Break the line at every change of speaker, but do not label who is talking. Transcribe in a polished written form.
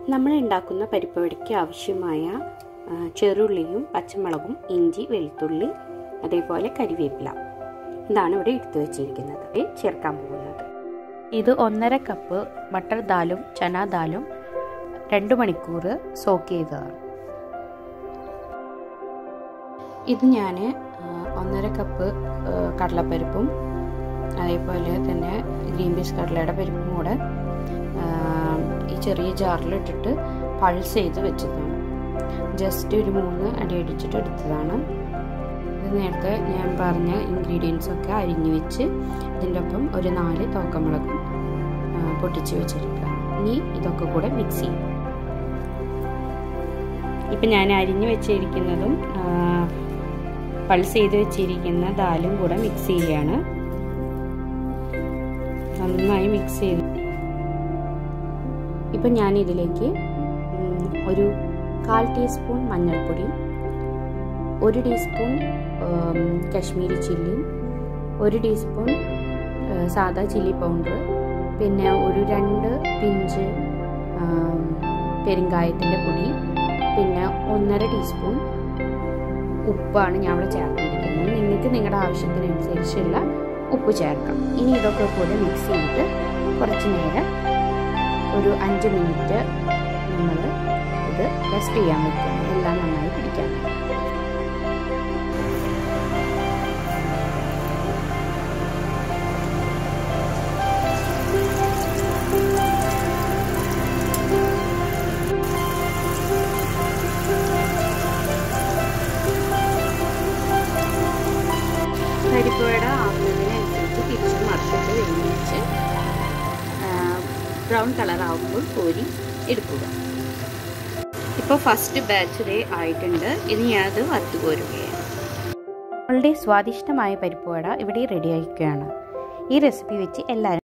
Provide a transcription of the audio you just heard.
നമ്മൾ ഉണ്ടാക്കുന്ന പരിപ്പ് വടയ്ക്ക് ആവശ്യമായ ചെറുള്ളിയും പച്ചമുളകും, ഇഞ്ചി, വെളുത്തുള്ളി, അതേപോലെ കരിവേപ്പില ഇതാണ് ഇവിടെ എടുത്തു വെച്ചിരിക്കുന്നത്. ചേർക്കാൻ പോകുന്നത് ഇത് 1.5 കപ്പ് മട്ടർ ദാലും ചന ദാലും 2 മണിക്കൂർ സോക്ക് ചെയ്തതാണ്. ഇത് ഞാൻ 1.5 കപ്പ് കടലപ്പരിപ്പും അതേപോലെ തന്നെ ഗ്രീൻ പീസ് കടലയുടെ പരിപ്പും കൂടെ ഈ ചെറിയ ജാറിലിട്ടിട്ട് പൾസ് ചെയ്ത് വെച്ചതാണ്. ജസ്റ്റ് ഒരു 3 അടി അടിച്ചിട്ട് എടുത്തതാണ്. ഇത് നേരത്തെ ഞാൻ പറഞ്ഞ ഇൻഗ്രീഡിയൻസൊക്കെ അരിഞ്ഞു വെച്ച് ഇതിൻ്റെ ഒപ്പം ഒരു 4 തോക്കമുളകും പൊട്ടിച്ച് വെച്ചിരിക്കുക. ഇനി ഇതൊക്കെ കൂടെ മിക്സ് ചെയ്യും. ഇപ്പം ഞാൻ അരിഞ്ഞു വെച്ചിരിക്കുന്നതും പൾസ് ചെയ്ത് വെച്ചിരിക്കുന്ന ദാലും കൂടെ മിക്സ് ചെയ്യുകയാണ്. നന്നായി മിക്സ് ചെയ്ത് ഇപ്പം ഞാൻ ഇതിലേക്ക് ഒരു 1/4 ടീസ്പൂൺ മഞ്ഞൾപ്പൊടി, 1 ടീസ്പൂൺ കശ്മീരി ചില്ലിയും, 1 ടീസ്പൂൺ സാദാ ചില്ലി പൗഡർ, പിന്നെ ഒരു 2 പിഞ്ച് പെരുങ്കായത്തിൻ്റെ പൊടി, പിന്നെ 1.5 ടീസ്പൂൺ ഉപ്പാണ് ഞാൻ ഇവിടെ ചേർത്തിരിക്കുന്നത്. നിങ്ങൾക്ക് നിങ്ങളുടെ ആവശ്യത്തിനനുസരിച്ചുള്ള ഉപ്പ് ചേർക്കാം. ഇനി ഇതൊക്കെ കൂടെ മിക്സ് ചെയ്തിട്ട് കുറച്ച് നേരം ഒരു 5 മിനിറ്റ് നമ്മൾ ഇത് റെസ്റ്റ് ചെയ്യാൻ വെക്കുകയാണ്. എല്ലാം നന്നായി പിടിക്കാൻ. പരിപ്പുവട ആവുന്നതിനനുസരിച്ച് തിരിച്ച് മറിച്ചിട്ട് വേവിച്ച് ബ്രൗൺ കളർ ആവുമ്പോൾ കോരി എടുക്കുക. ഇപ്പോൾ ഫസ്റ്റ് ബാച്ച് ഡേ ആയിട്ടുണ്ട്. ഇനി ഞാനത് വറുത്ത് കോരുകയാണ്. നമ്മളുടെ സ്വാദിഷ്ടമായ പരിപ്പുവട ഇവിടെ റെഡി ആക്കുകയാണ്. ഈ റെസിപ്പി വെച്ച് എല്ലാവരും